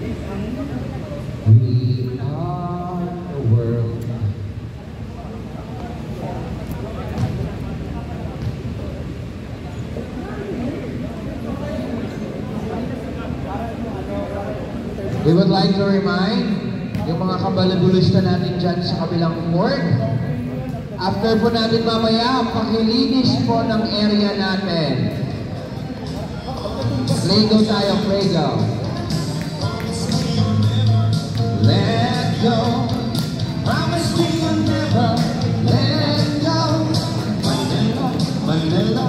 We are the world. We would like to remind yung mga kabalabulista natin dyan sa kabilang court. After po natin mamaya, pakilinis po ng area natin. Play-go tayo, play-go. Let go. Promise me you'll never let go. Manila, Manila.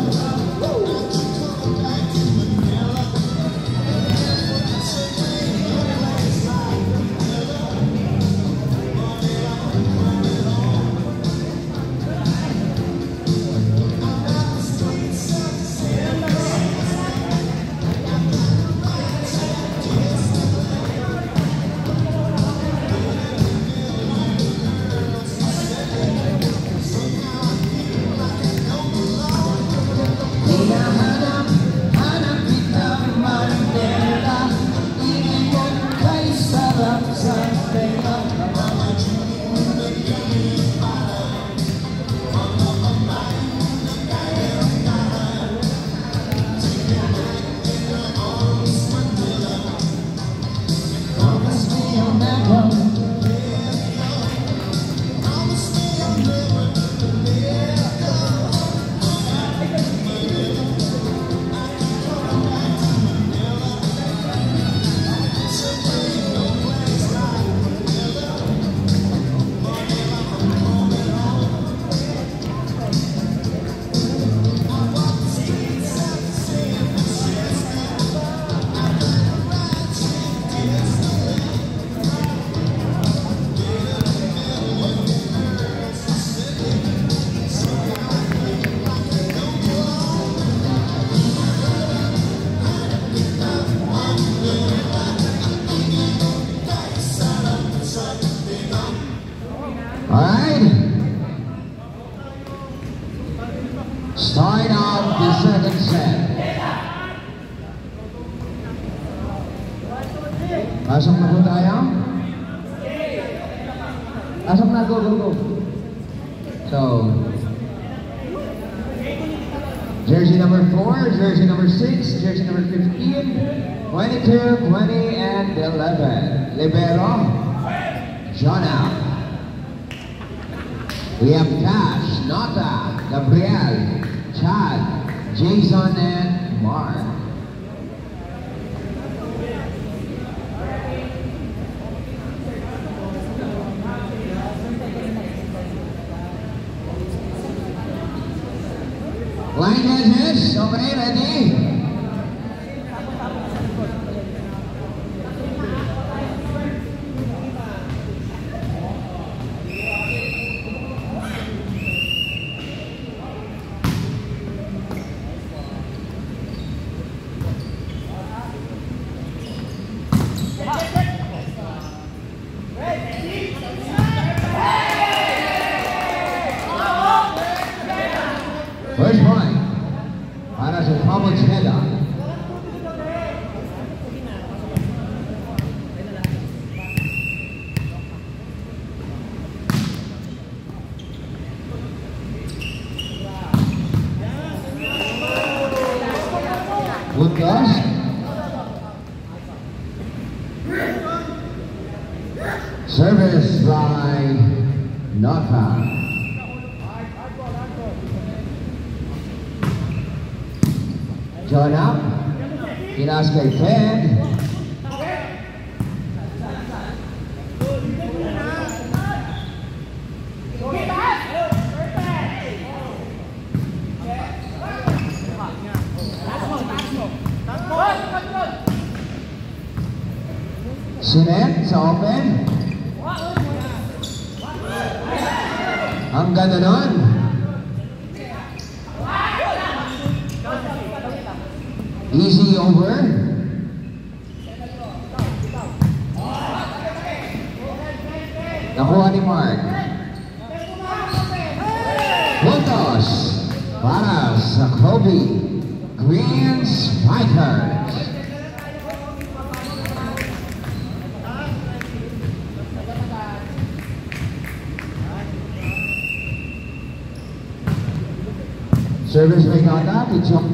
Start off the second set. Pasok na po tayo? Pasok na, go, go, go. So, jersey number 4, jersey number 6, jersey number 15, 22, 20, and 11. Libero, Jonah. We have Cash, Nota, Gabriel, Chad, Jason, and Mark. Line judges, okay, ready? First point, para sa Public Head-Up. Puntos. Service by Nota. Jonah, tinaas kay Ted. Sinet sa open. Ang ganda nun. Easy over. Nakuha ni Mark. Puntos para sa Kobe Green Spikers. Service by Nota to jump.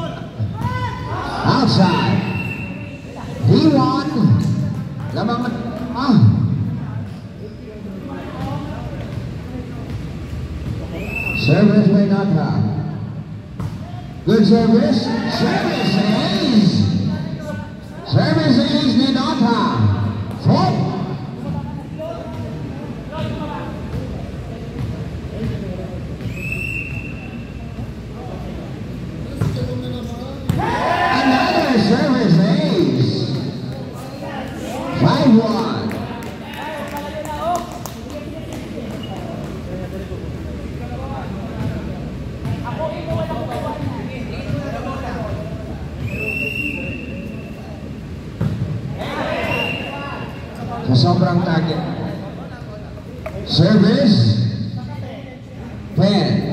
Outside. He won. Lamang Service by Nota. Good service. Service ace. Service ace by Nota. Four. Service ace. 5-1. Sa sobrang target. Service 10.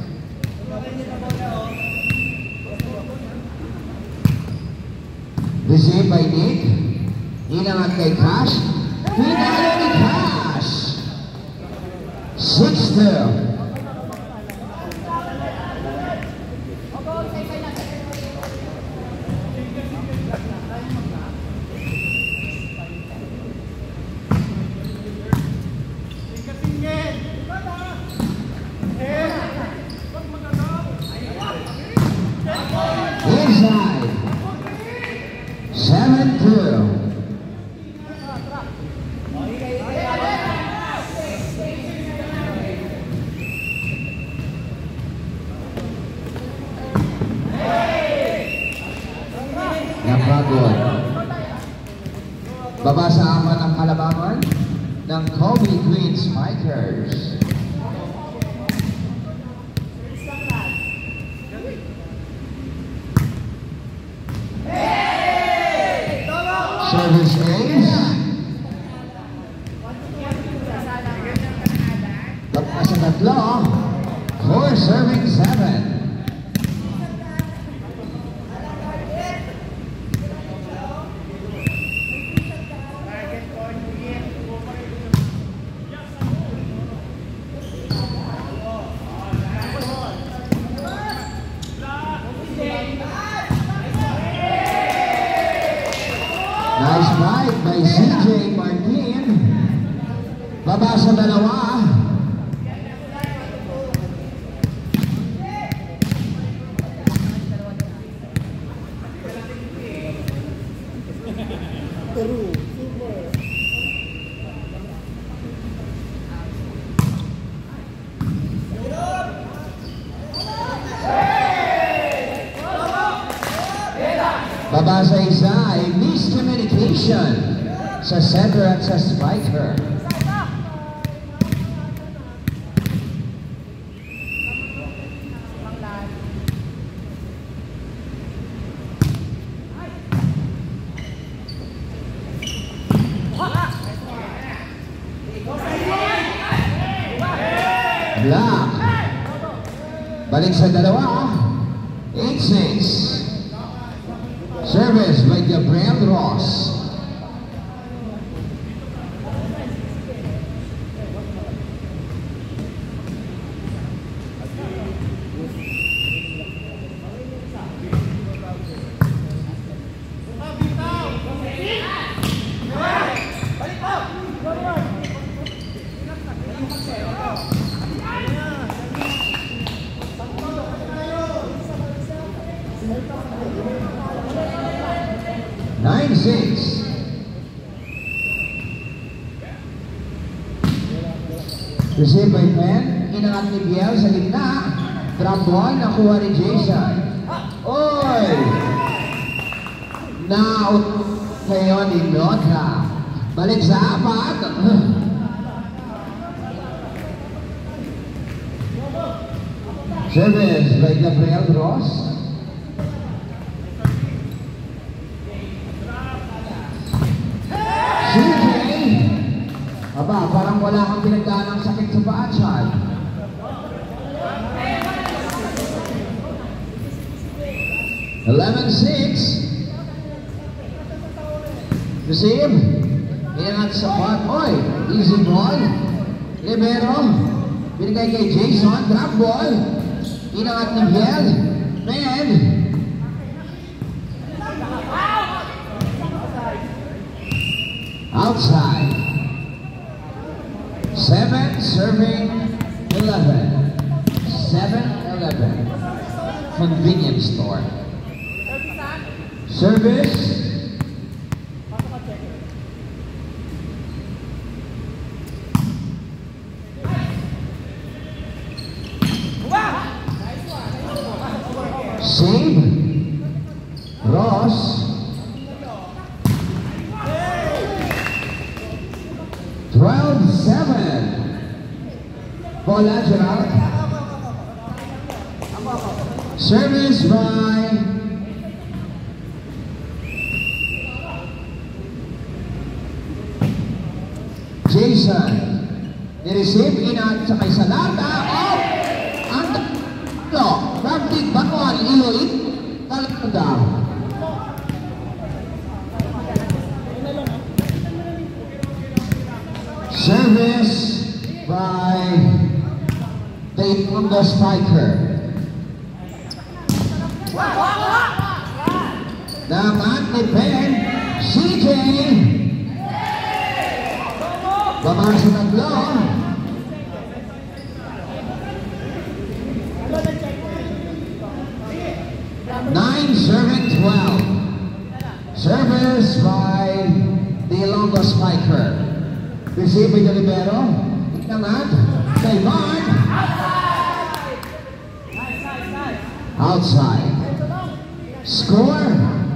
Received by Nick. Inangat kay Cash. Pinalo ni Cash. 6-2. Inside. 7-2. Napagod. Baba sa aman ang kalabangan ng Kobe Green Spikers. Service ace. Tapos sa tatlo. Core serving 7. Nice bite by CJ Martin. Baba sa dalawa. Baba sa isa ay miscommunication sa center at sa spiker. Block. Balik sa dalawa. 8-6. Service by Gabriel Ross. Nine, 6. Received by Penn. Inangat ni Biel sa gitna. Drop ball. Nakuha ni Jason. Oy! Na-out kayo ni Nota. Balik sa apat. Service by Gabriel Ross. Aba, parang wala kang pinagdaan ng sakit sa paa, Chad. (11-6). Receive. Inangat sa pot. Oy, easy ball. Libero. Binigay kay Jason. Drop ball. Inangat ni Biel. Man. Outside. 7 serving 11. 7-11. Convenience store. Service. Save. Ross. (12-7). Bola, Gerald. Service by Jason. Ni-receive inat sa kay Salata. Out! Ang tatlo. Rapid Bakon. Iloit. Talanda. Service by the Ilondo striker. Naman ni Ben. CJ. Pamasa ng blow. Nine serving 12. Service by the Ilonggo striker. Receive by the libero. Naman kay Mark. Outside. Score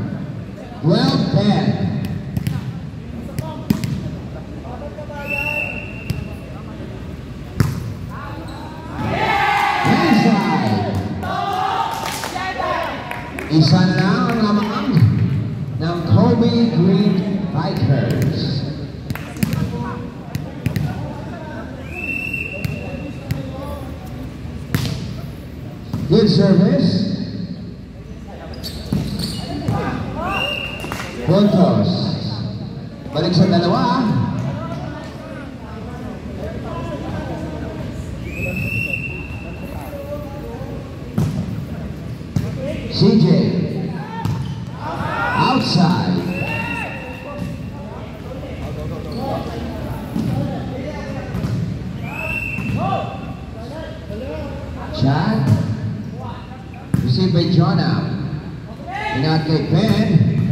12-10. Isa na ang lamang ng Kobe Green Bikers. Good service. Puntos. Balik sa dalawa. CJ. Outside. Chad. Received by Jonah. Inat kay Ben.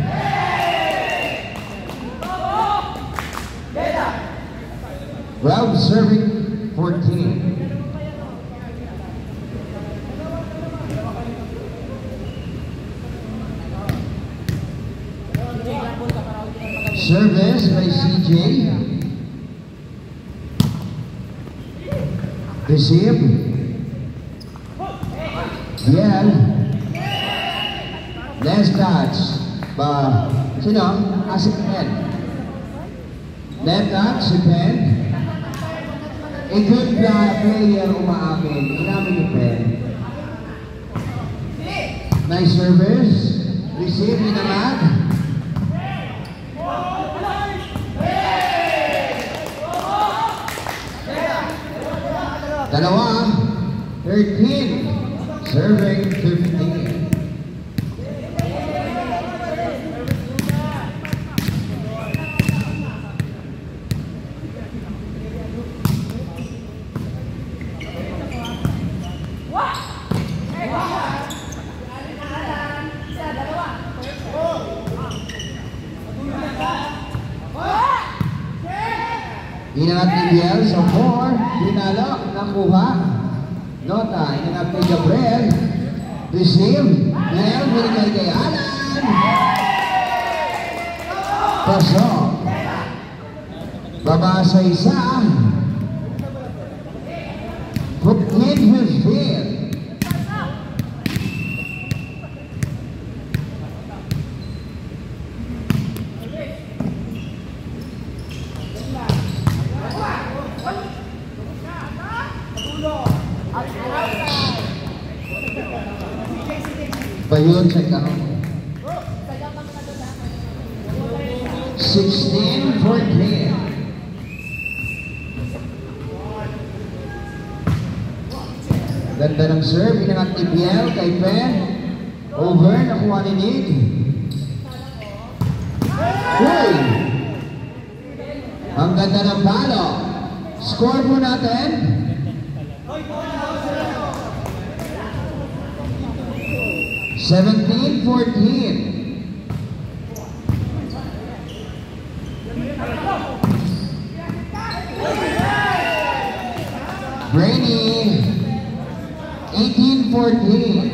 Round serving 14. Service by CJ. Receive. Biel. Last touch. Sino? Si Ben. Left touch si Ben. A good player umaamin. Inamin ni Ben. Nice service. Receive ni naman. Dalawa, 13, serving 15. Inangat ni Biel sa 4, pinalo, nakuha. Nota, inangat ni Gabriel. Receive, Biel, binigay kay Alan. Pasok. Baba sa isa. Put in his field. Bayun sa kahon. 16-14. Ganda ng serve, inangat ni Biel kay Pen. Over, nakuha ni Nick. Uy! Ang ganda ng palo. Score po natin. 17-14. Brainy, 18-14.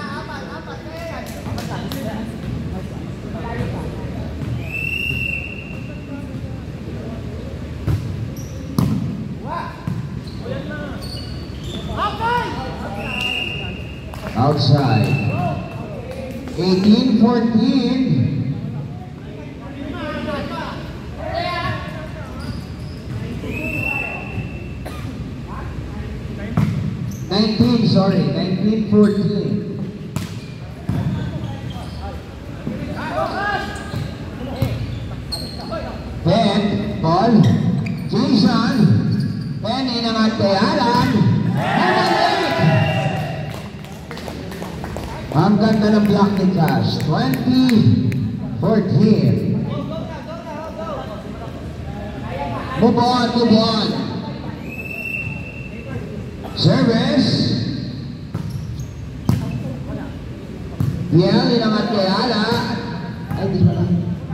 Outside. 18-14. 19-14. Pen, ball. Jason. Pen, inangat kay Alan. Ang ganda ng block ni Cash. 20-14. Move on, move on. Service. Biel, inangat kay Ala. Ay, di pala.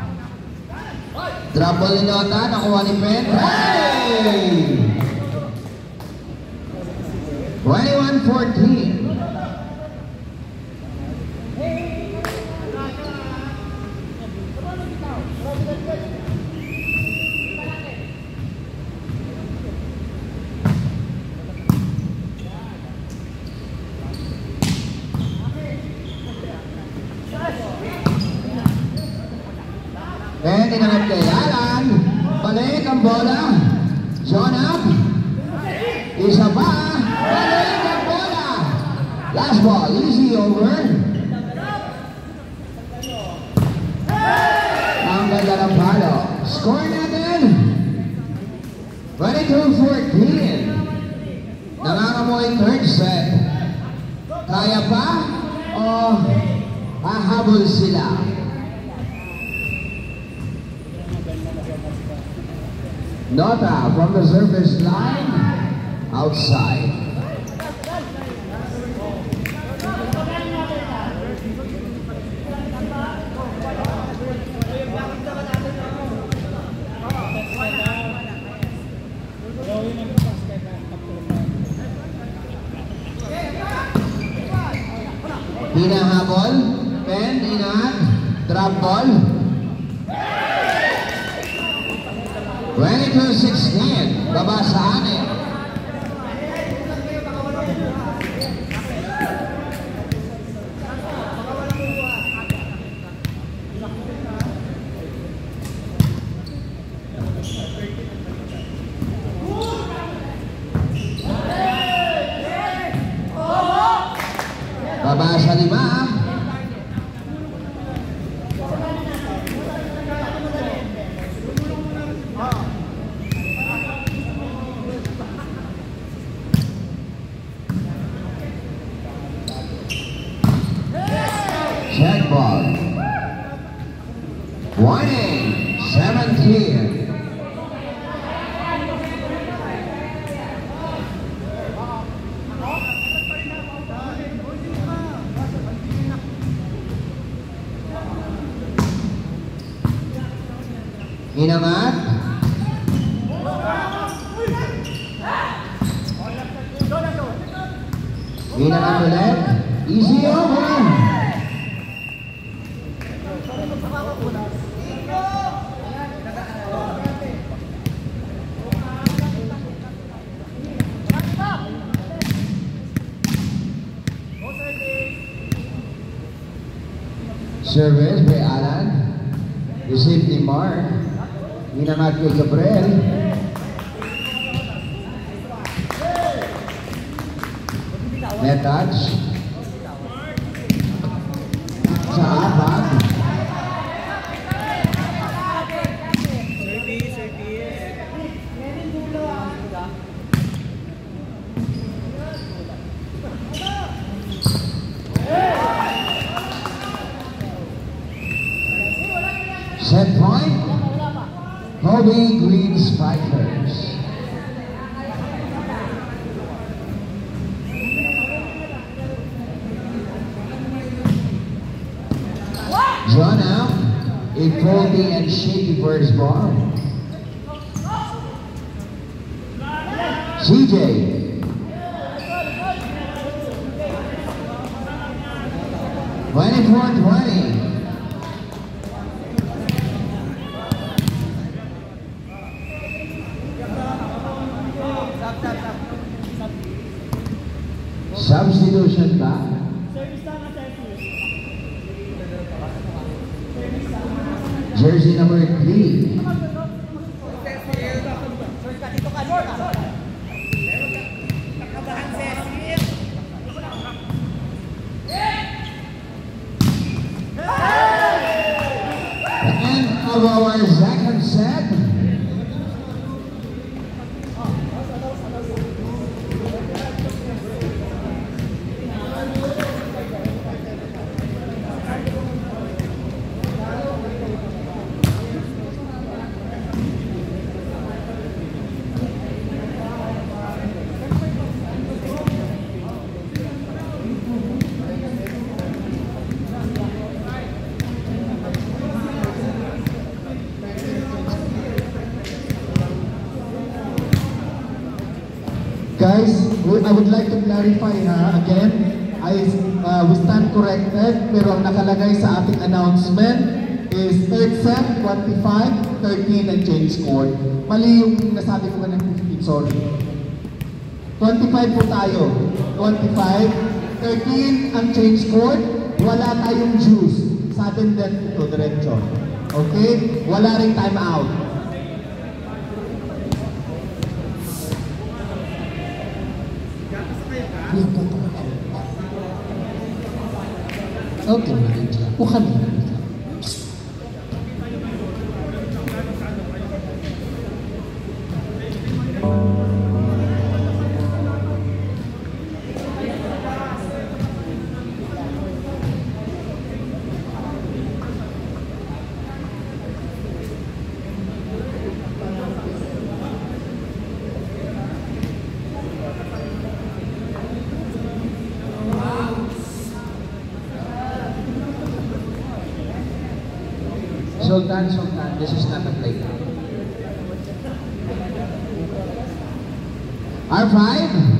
Drop ball ni Nota, nakuha ni Pen. Hey! 21-14. And inangat kay Alan. Balik ang bola. John up. Isa pa. Balik ang bola. Last ball. Easy over. Ang ganda ng palo. Score natin. 22-14. Nangangamoy third set. Kaya pa? O hahabol sila? Nota from the service line, outside. Hinahabol, Pen, inangat, drop ball. 22-16, baba sa anin. Baba sa 5. Check ball. Warning, 17. Inangat. Inangat ulit. Easy over. Service by Alan. Received ni Mark. Inangat kay Gabriel. Net touch. Sa apat. Hobby Green Spikers. Drawn out, a faulty and shaky first ball. CJ. (24-20). Substitution ba? Jersey number 3. Of our second set. Guys, I would like to clarify again, we stand corrected, pero ang nakalagay sa ating announcement is third set, 25, 13 and change score. Mali yung nasabi ko ng 15, sorry. 25 po tayo, 25, 13 ang change score, wala tayong juice, sudden death ito, diretso. Okay? Wala rin time out. Okay, bukan. Sultan, this is not a playground. R5.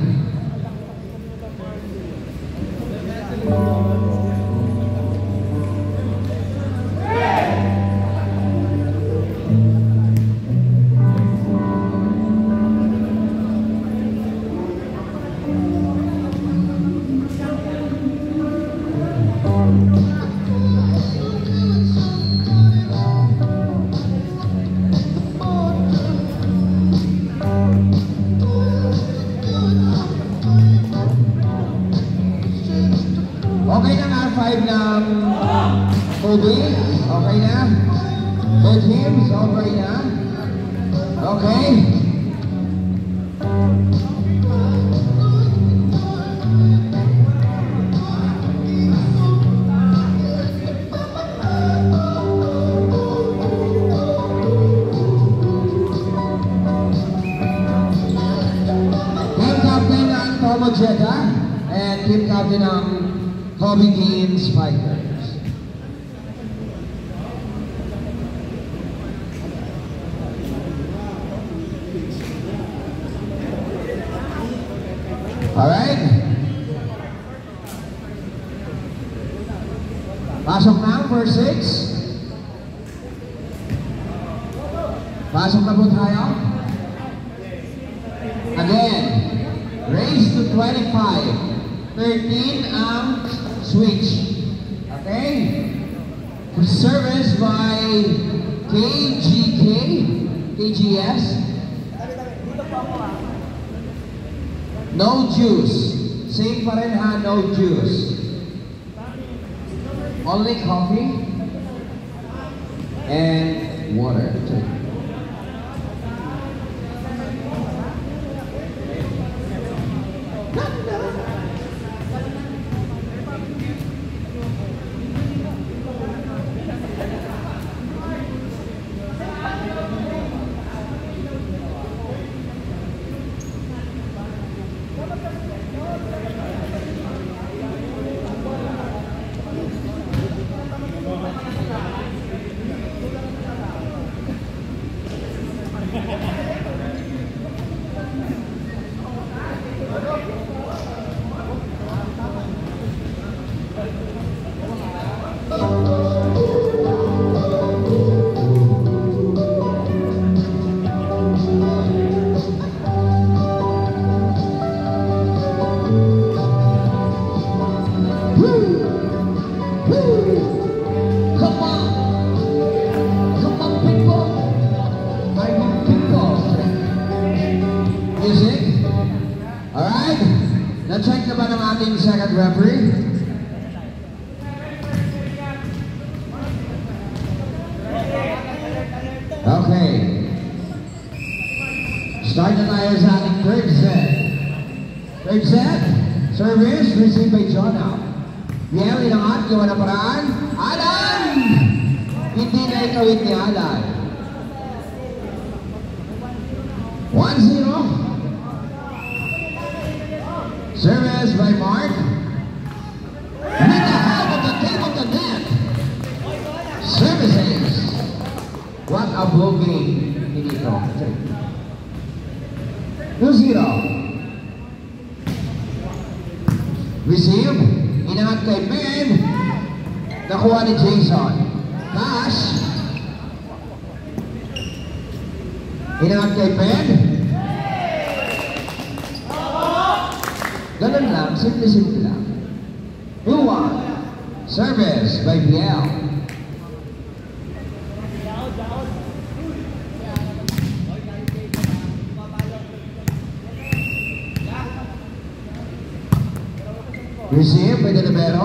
Okay na R5 ng Kobe? Okay na? Both teams? Okay na? Okay? Team captain ng Tomo Jetta and team captain ng Hobby Green Spikers. Alright? Pasok na, first 6. Pasok na po tayo. Again, raise to 25. 13 ang switch. Okay? Service by KGS. No juice. Same pa rin ha, no juice. Only coffee and water. Na-check na ba ng ating second referee? Okay. Start na tayo sa ating third set. Third set, service received by Jonah. Biel, inangat, gawa na paraan. Alan! Hindi na ikawit ni Alan. 1-0. Service by Mark. With the help of the tape of the net. Services. What a bogey. Hindi ito. 2-0. Receive. Inangat kay Ben. Nakuha ni Jason. Cash. Inangat kay Ben. Ganun lang, simple lang. 2-1. Service by Biel. Receive by the libero.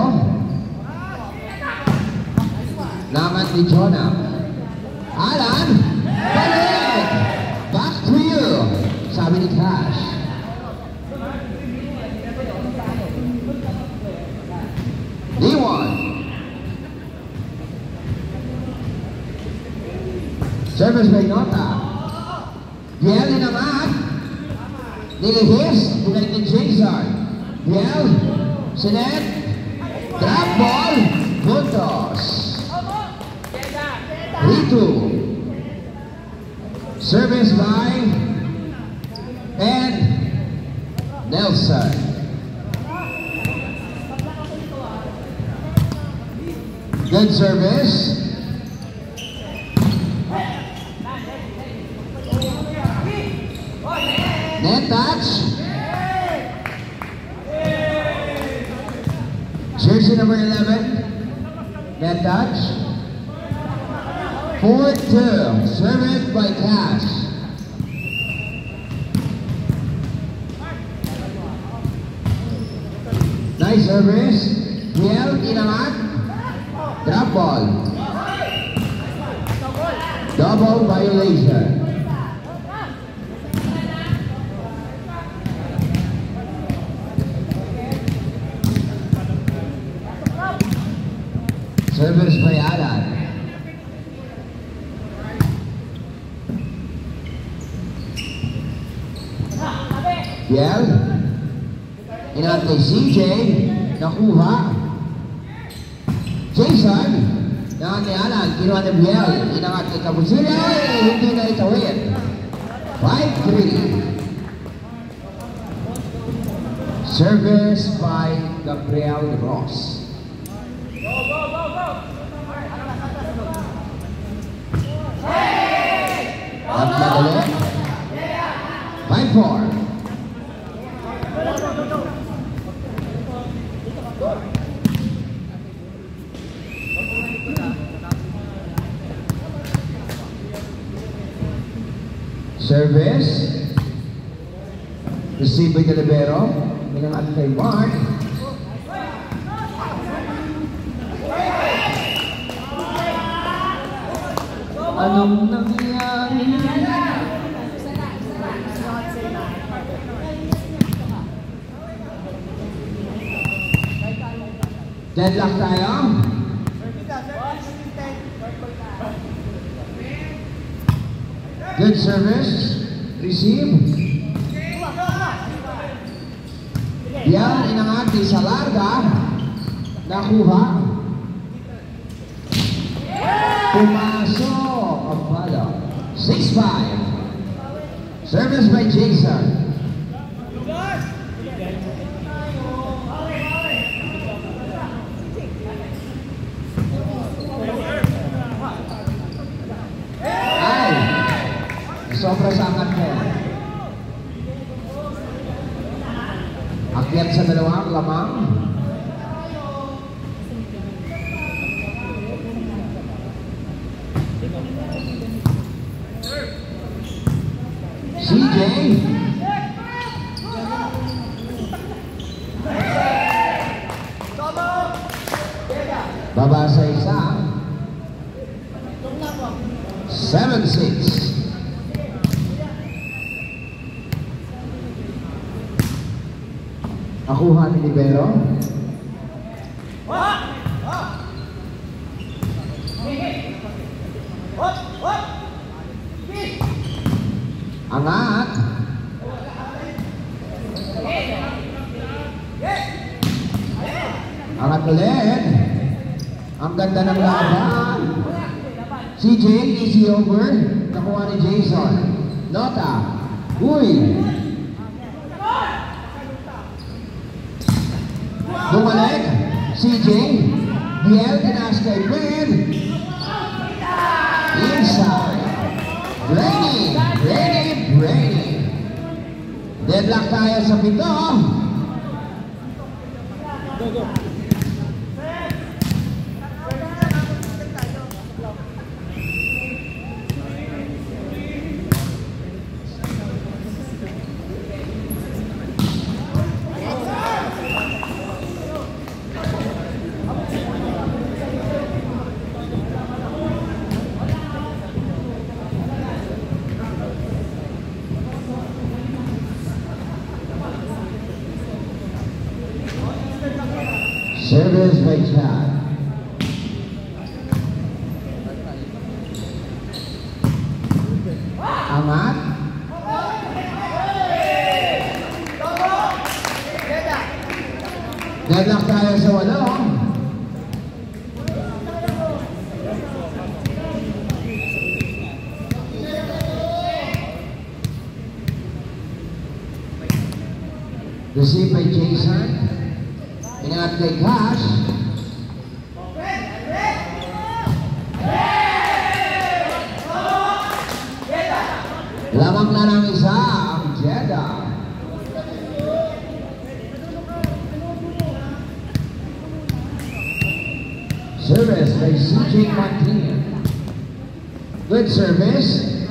Naman ni Jonah. Alan! Balik! Back to you! Sabi ni Cash. D1. Service by Nota. Biel inangat. Nilihis. Bumalik ni Jason. Biel. Sinet. Drop ball. Puntos. 3-2. Service by Ed Nelson. Good service. Net touch. Jersey number 11. Net touch. 4-2. Service by Cash. Nice service. Biel inangat. Drop ball. Double violation. Service by Alan. Biel. Inangat kay CJ. Nakuha. Jason, nangyayaan, kinuha ni Biel, inangat kay Cabusilla, hindi na itawid. 5-3. Service by Gabriel Ross. At madali. 5-4. Service. Received by the libero. Minangat kay Mark. Anong nangyari? Deadlock tayo. Good service. Receive. Yan, inangat sa larga. Nakuha. Pumasok. Abala. 6-5. Service by Jason. Ay! Sobra sa angat mo. Akyat sa dalawang lamang. CJ. Baba sa isa. 7-6. Nakuha ni Libero. Angat. Angat ulit. Ang ganda ng laban. CJ, easy over. Nakuha ni Jason. Nota. Uy. Bumalik. CJ. Biel, tinaas kay Bryn. Inside. Brady. Deadlock tayo sa pito. Go. Service by Chad. Angat. Deadlock tayo sa walo. Received by Jason. Ingat kay Cash. Lamang na ng isa ang Jeddah. Service by CJ Martin. Good service.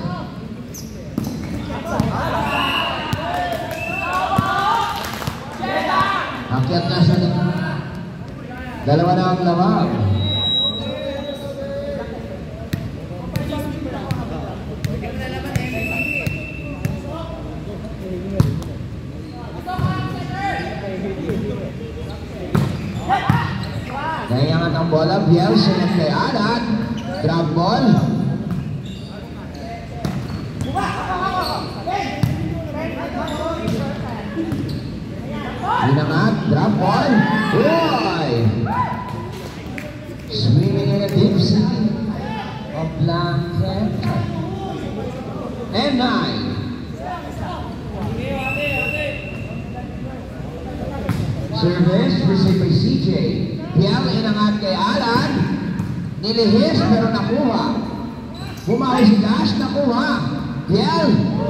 Akyat na sa dalawa na ang lamang. Nahiyangan ang bola. Biel, sunod kay Alan. Grab ball. Inangat, drop ball. Boy! Swimming in a deep sea of blanket. And 9. Service received by CJ. Biel, inangat kay Alan. Nilihis pero nakuha. Bumawi si Cash, nakuha. Biel.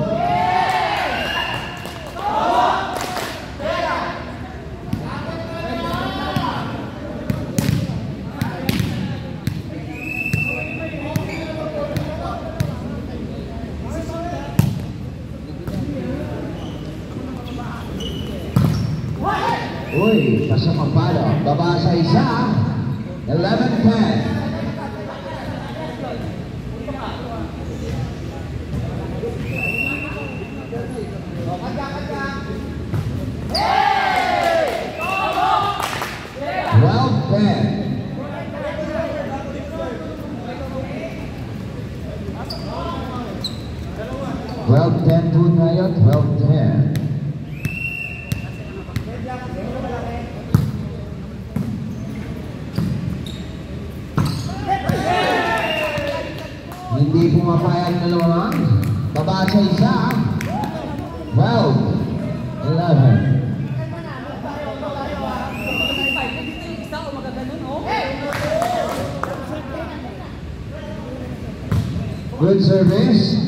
Uy, pasang palo. Baba sa isa. 11-10. Well, 10 po tayo, 12-10. Hindi pumapayag na lamang. Baba sa isa. Good service.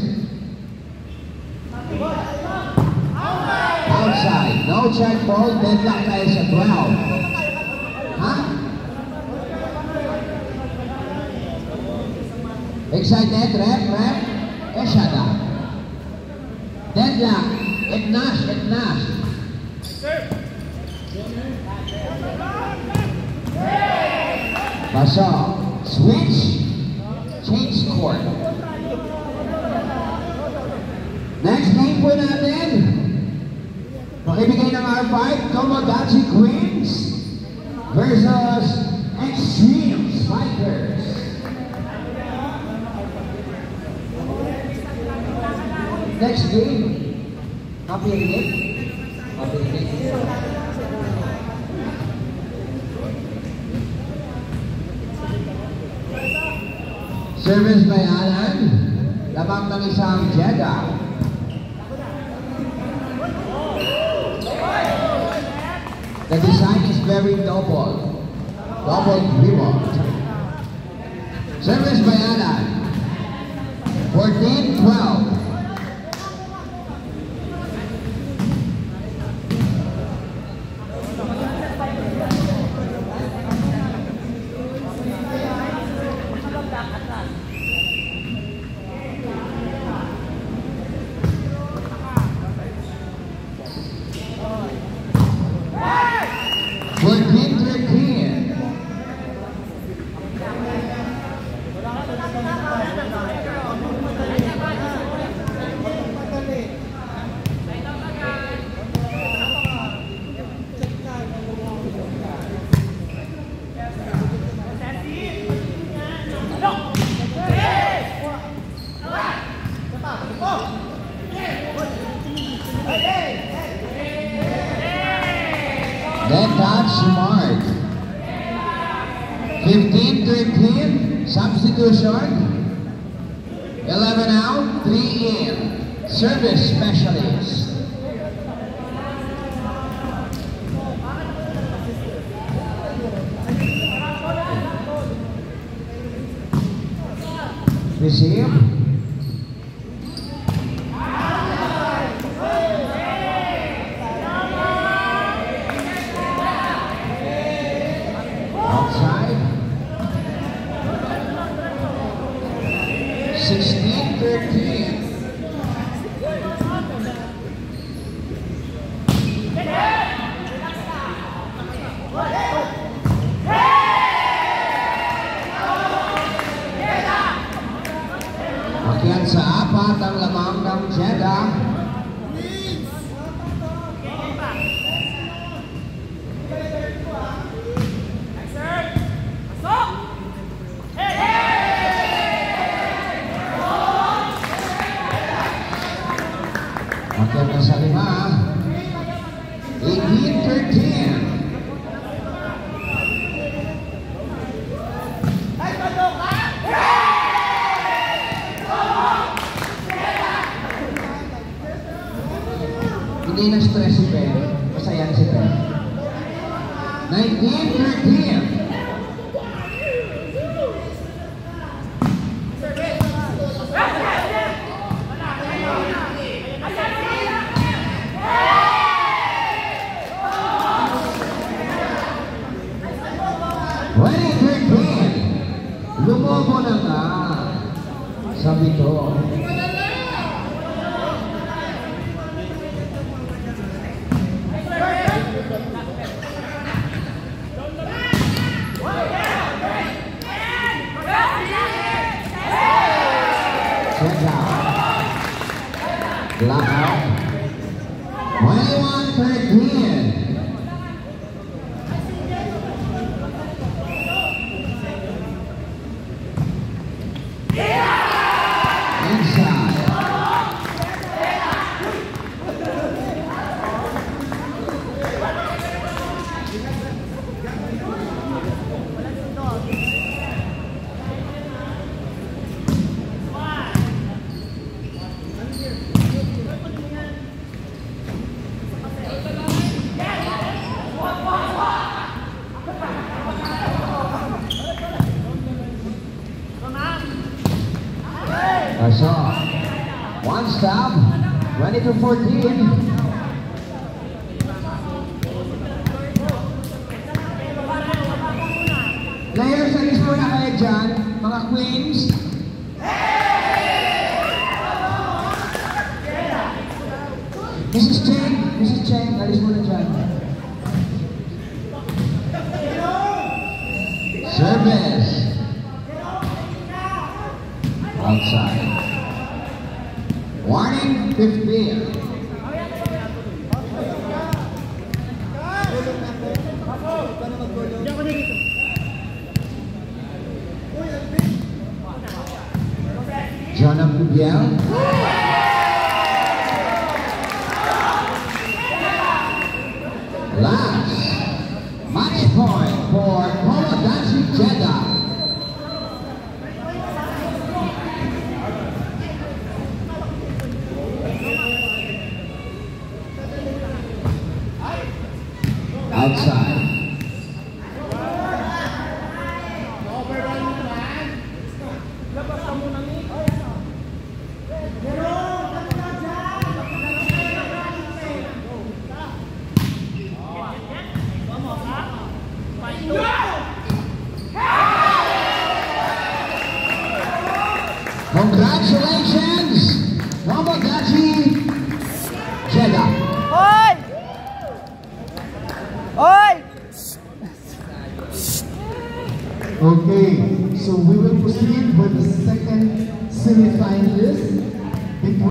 Outside. No check ball. Deadlock tayo sa 12. Ha? Excited? Rep? Shut up. Deadlock. Ignash. Pasok. Switch. Change court. Next game po natin. Makibigay ng R5. Tomodachi Queens versus Extreme Strikers. Next game. Happy again? Happy again. Service by Alan. Lamang ng isang Jeddah. The design is very double dribble. Service by Alan. 14-12. Then touch mark. 15-13. Substitution. 11 out, 3 in. Service specialist. Receive. Outside. 16-13. Akyat sa apat ang lamang ng Jeddah. Akyat na sa 5. 18-13. Hindi na stress si Ben. Masaya si Ben. 19-13. Lumobo na ka. Sabi ko. Blackout. 21-13. Pasok. stop. 22-14. Players, alis muna kayo dyan. Mga queens. Mrs. Cheng, alis muna dyan. Service. Outside. Warning, 15. John Abubiel. Last match point for Pomodachi Jeddah. Outside. Congratulations, Pomodachi Jeddah. Oi! Oi! Okay, so we will proceed with the second semi-finalist.